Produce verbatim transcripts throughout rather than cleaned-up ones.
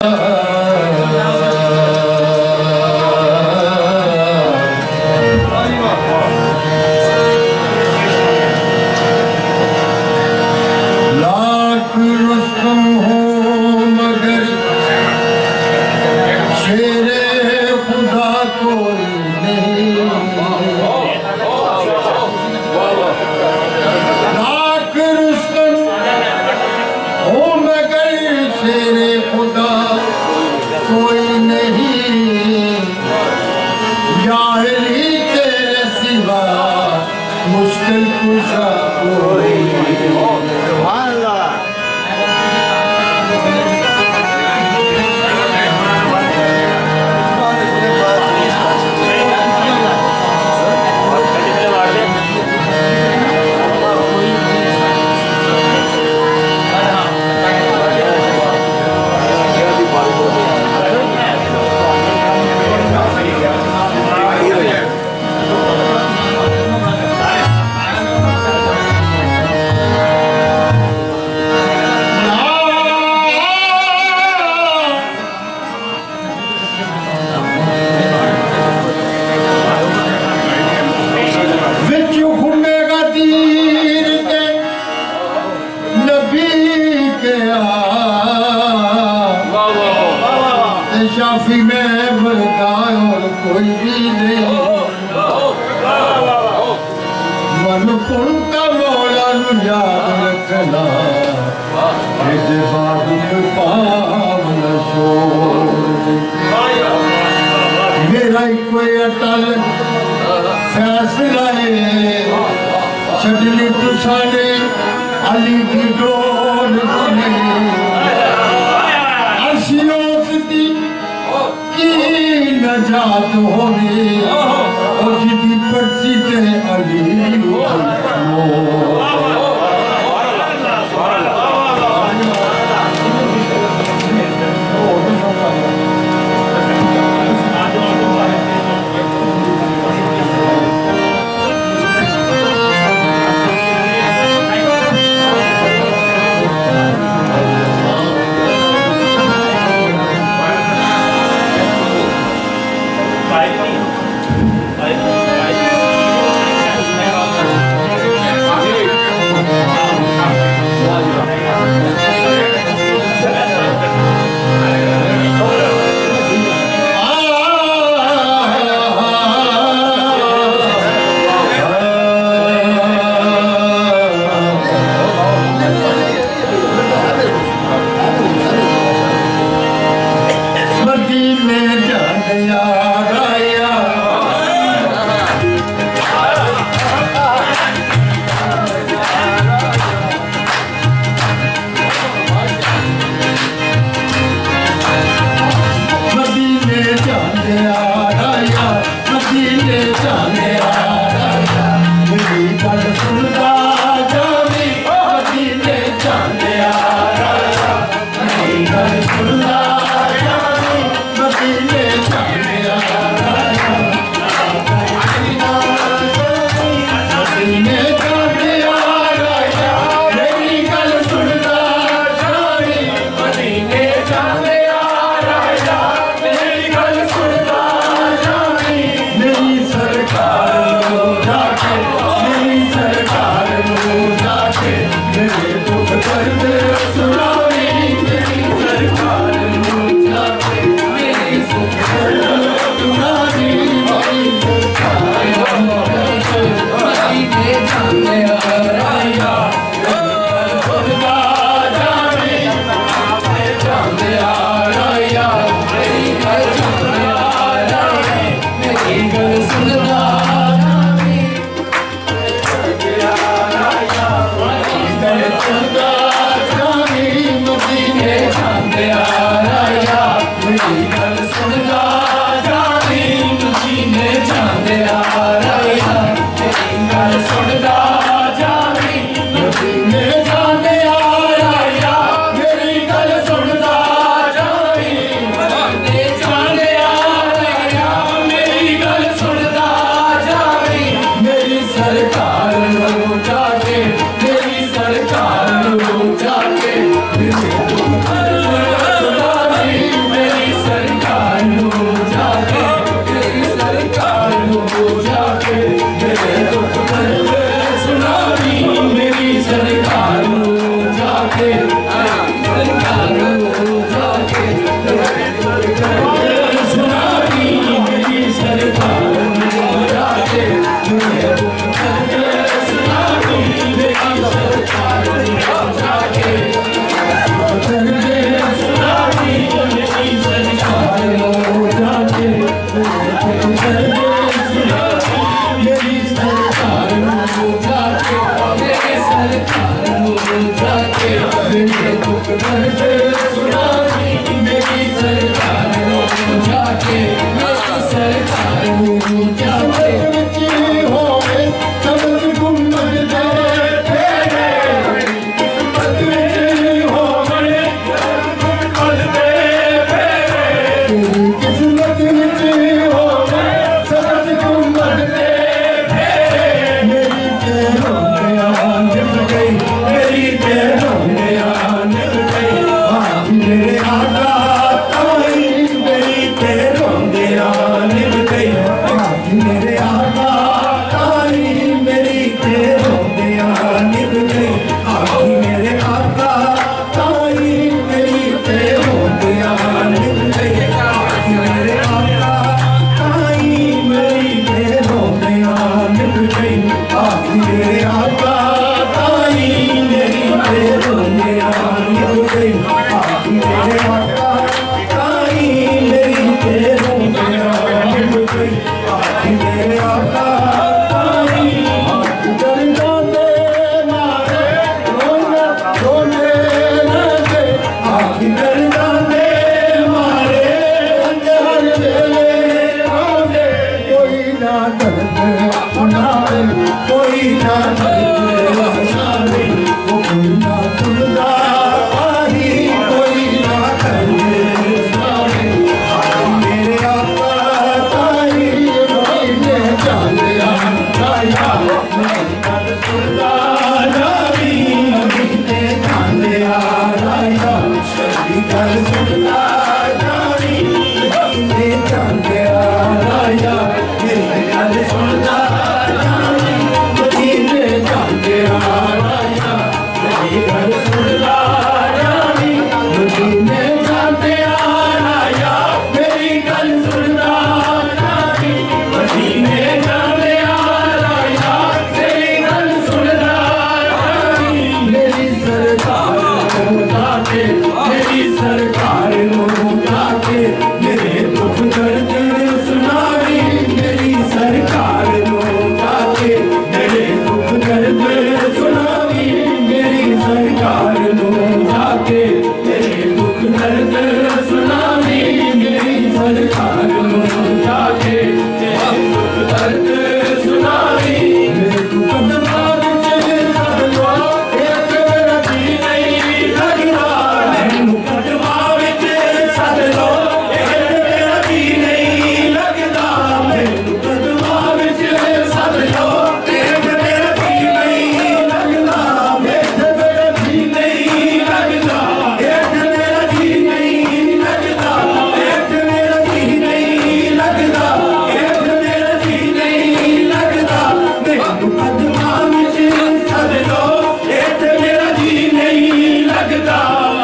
सरकार सुनदा जावी मदीने जांदिया राया मेरी गल सुनदा जावी मदीने जांदिया राया मेरी गल सुनदा जावी मदीने जांदिया राया मेरी गल सुनदा जावी मदीने जांदिया राया मेरी गल सुनदा जावी मेरी सरकार मेरी सरकार नूं जाके मेरे दुख दर्द सुनावी मेरी सरकार नूं जाके मेरे दुख दर्द सुनावी मेरी सरकार नूं जाके मेरे दुख दर्द सुनावी मेरी सरकार नूं जाके मेरे दुख दर्द सुनावी मेरे दुख कदमां विच सदलो एक मेरा जी नहीं लगदा मैनूं कदमां विच सदलो एक मेरा जी नहीं लगदा मैनूं कदमां विच सदलो एक मेरा जी नहीं लगदा एक मेरा जी नहीं लगदा एक मेरा जी नहीं लगदा एक मेरा जी नहीं लगदा एक मेरा जी नहीं लगदा मैनूं कदमां विच सदलो एक मेरा जी नहीं लगदा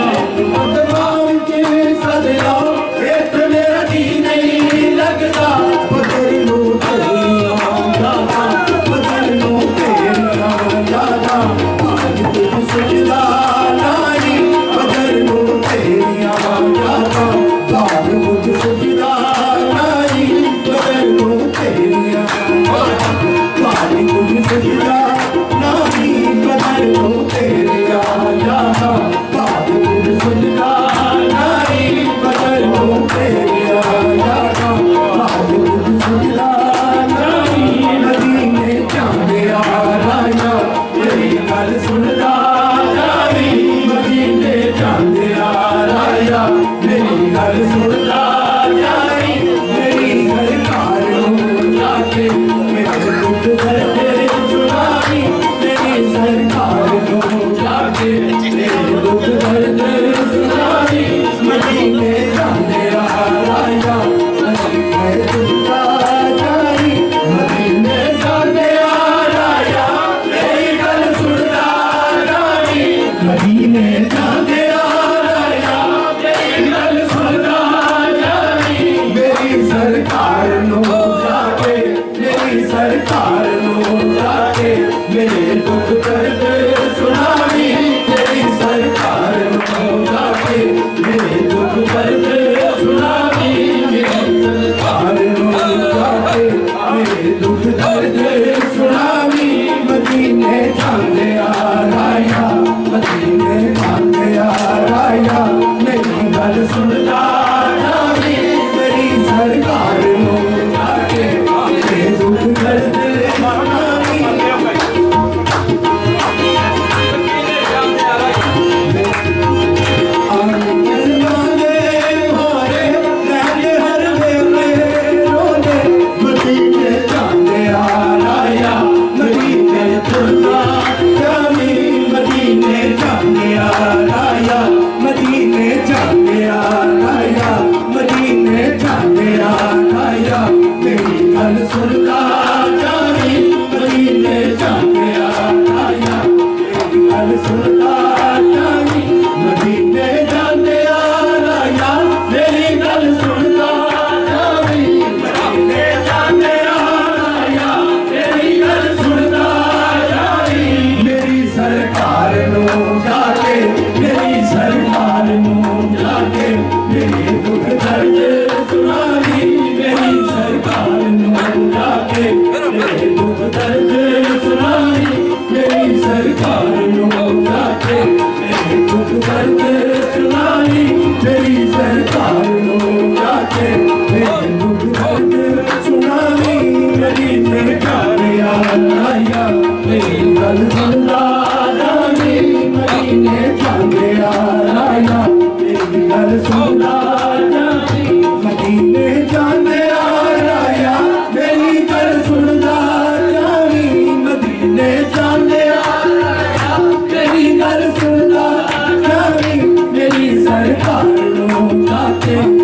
कदमां विच सदलो एक मेरा जी नहीं लगदा बदल लो तेरियां यादां बदल लो तेरियां यादां आज तुझ सजदा नाई बदल लो तेरियां यादां आज तुझ सजदा नाई बदल लो तेरियां यादां आज तुझ सजदा नाई बदल लो तेरियां यादां आज तुझ सजदा नाई बदल लो तेरियां यादां आज तुझ सजदा नाई मदीने जांदिया राया मेरी गल सुनदा जावी मदीने जांदिया राया मेरी गल सुनदा जावी मेरी सरकार नूं जाके मेरे दुख दर्द सुनावी मेरी सरकार नूं जाके मेरे दुख दर्द सुनावी मदीने जांदिया राया मदीने जांदिया जाई मदीने जांदिया राया मेरी गल सुनदा जावी मदीने जांदिया राया मेरी गल सुनदा जावी मेरी सरकार नूं जाके मेरी सरकार नूं जाके मेरे दुख दर्द सुनावी मेरी सरकार नूं जाके मेरे दुख दर्द सुनावी मेरी सरकार नूं जाके मेरे दुख दर्द सुनावी मदीने जांदिया राया मदीने जांदिया राया मेरी गल सुनदा जावी मेरी सरकार नूं जाके मेरे दुख दर्द सुनावी मदीने जांदिया राया मदीने जांदिया जावी मदीने जांदिया राया मदीने जांदिया राया मदीने जांदिया राया मेरी गल सुनदा जावी मदीने जांदिया राया मेरी गल सुनदा जावी मदीने जांदिया राया मेरी गल सुनदा जावी मदीने जांदिया राया मेरी गल सुनदा जावी मेरी सरकार नूं जाके मेरी सरकार नूं जाके मेरे दुख दर्द सुनावी मेरी सरकार नूं जाके मेरे दुख दर्द सुनावी मेरी सरकार नूं जाके मेरे दुख दर्द सुनावी मेरी सरकार नूं जाके मेरे दुख दर्द सुनावी मेरी सरकार आया मेरी गल सुनदा जावी मदीने जांदिया राया मेरी गल सुनदा जावी मदीने जांदिया राया मेरी गल सुनदा जावी मदीने जांदिया राया मेरी गल सुनदा जावी मेरी सरकार नूं ते